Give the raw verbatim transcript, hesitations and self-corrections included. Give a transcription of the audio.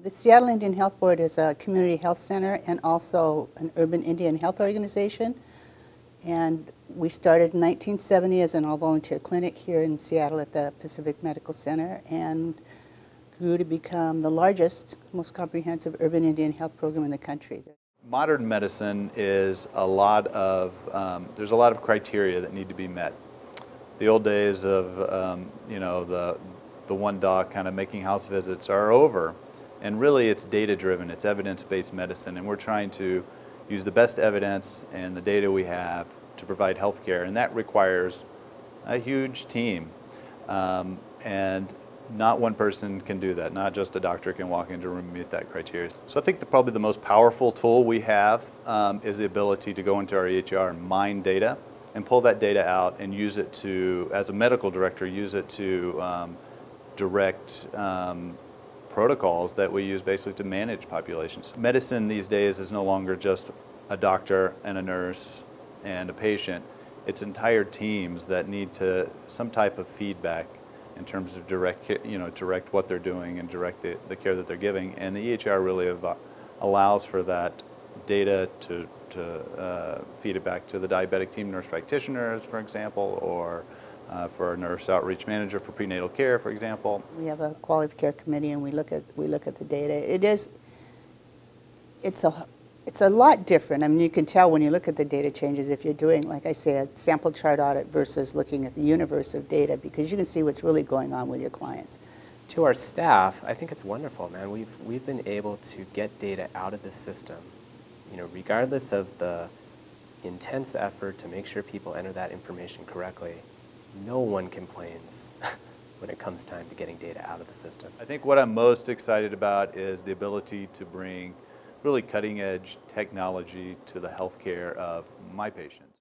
The Seattle Indian Health Board is a community health center and also an urban Indian health organization. And we started in nineteen seventy as an all-volunteer clinic here in Seattle at the Pacific Medical Center, and grew to become the largest, most comprehensive urban Indian health program in the country. Modern medicine is a lot of, um, there's a lot of criteria that need to be met. The old days of, um, you know, the, the one doc kind of making house visits are over. And really it's data-driven, it's evidence-based medicine, and we're trying to use the best evidence and the data we have to provide health care, and that requires a huge team. Um, and not one person can do that, not just a doctor can walk into a room and meet that criteria. So I think the, probably the most powerful tool we have um, is the ability to go into our E H R and mine data and pull that data out and use it to, as a medical director, use it to um, direct um, protocols that we use basically to manage populations. Medicine these days is no longer just a doctor and a nurse and a patient. It's entire teams that need to some type of feedback in terms of direct, you know, direct what they're doing and direct the, the care that they're giving. And the E H R really av allows for that data to, to uh, feed it back to the diabetic team nurse practitioners, for example, or uh, for a nurse outreach manager for prenatal care, for example. We have a quality of care committee, and we look at we look at the data. It is, it's a It's a lot different. I mean, you can tell when you look at the data changes if you're doing, like I say, a sample chart audit versus looking at the universe of data, because you can see what's really going on with your clients. To our staff, I think it's wonderful, man. We've, we've been able to get data out of the system, you know, regardless of the intense effort to make sure people enter that information correctly. No one complains when it comes time to getting data out of the system. I think what I'm most excited about is the ability to bring really cutting-edge technology to the healthcare of my patients.